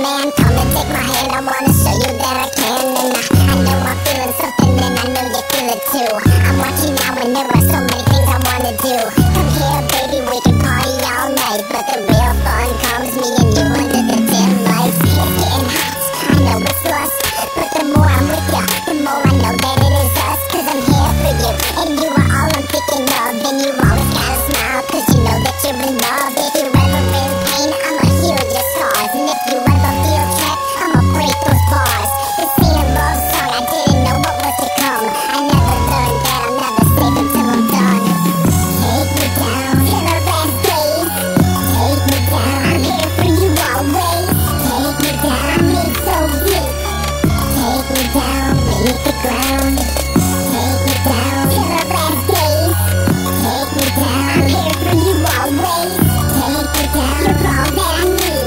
man. Come and take my hand, I wanna show you that I can. And I know I'm feeling something and I know you feel it too. I'm watching now and there are so many things I wanna do. Come here baby, we can party all night, but the real fun comes me and you under the dim lights. It's getting hot, I know it's lust, but the more I'm with ya, the more I know that it is us. Cause I'm here for you, and you are all I'm thinking of. And you always gotta smile, cause you know that you're in love. If you're ever in pain, I'ma heal your scars. And if you ever feel trapped, I'ma break those bars. This ain't a love song, I didn't know what was to come. I never learned that I'm never safe until I'm done. Take me down to the last days. Take me down, I'm here for you always. Take me down, I'm so deep. Take me down beneath the ground. Take me down to the last days. Take me down, I'm here for you always. Take me down, you're all that I need.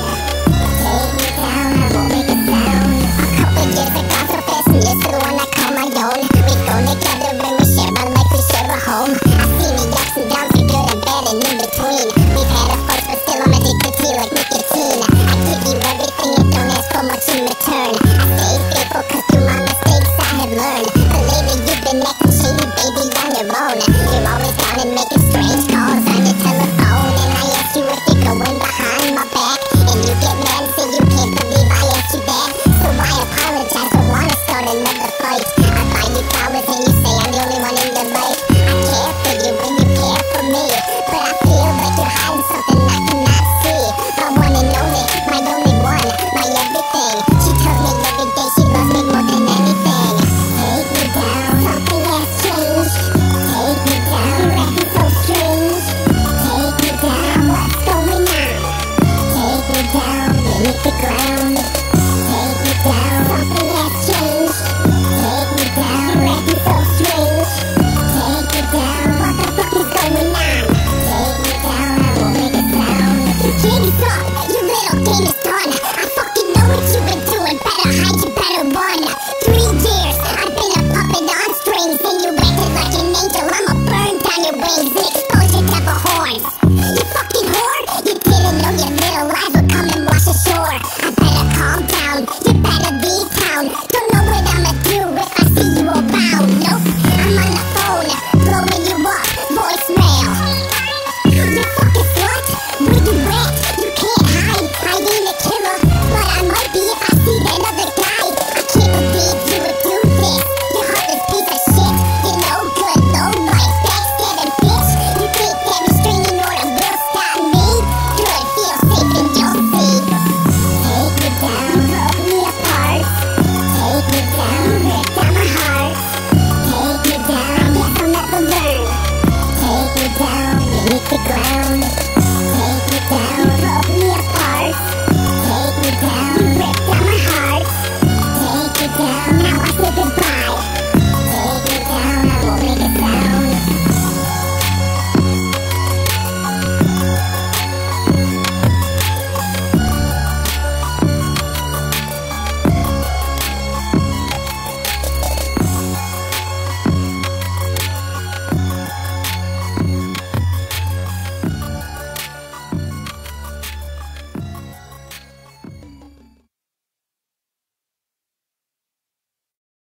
Take me down, I won't make a sound. A couple years ago, so fast and you're the one I call my own. We go together and we share our life, we share a home. I've seen the ups and downs, the good and bad and in between. We've had a fight, but still I'm addicted to you like nicotine. I give you everything and don't ask for much in return. I stay faithful cause through my mistakes I have learned. But lately you've been acting shady, baby, on your own. You're always down and making strange calls on your telephone. And I ask you if you're going behind my back, and you get mad and say you can't believe I asked you that. So I apologize, don't wanna start another fight. I buy you flowers and you say I'm the only one in your life. I care for you and you care for me, but I feel like you're hiding something I cannot see. My one and only, my only one, my everything. She tells me every day she loves me more than anything. Take me down, something has changed. Take me down, you're acting so strange. Take me down, what's going on? Take me down beneath the ground. Take me down, something has changed. Take me down, you're acting so strange. Take me down, what the fuck is going on? Take me down, I won't make a sound. You can't stop, you little game is